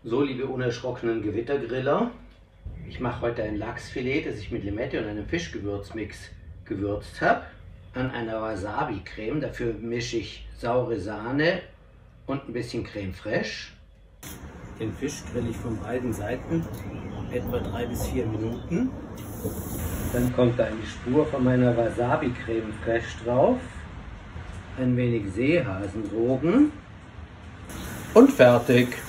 So, liebe unerschrockenen Gewittergriller, ich mache heute ein Lachsfilet, das ich mit Limette und einem Fischgewürzmix gewürzt habe, an einer Wasabi-Creme. Dafür mische ich saure Sahne und ein bisschen Creme fraiche. Den Fisch grille ich von beiden Seiten etwa 3 bis 4 Minuten. Dann kommt da eine Spur von meiner Wasabi-Creme fraiche drauf, ein wenig Seehasenrogen und fertig.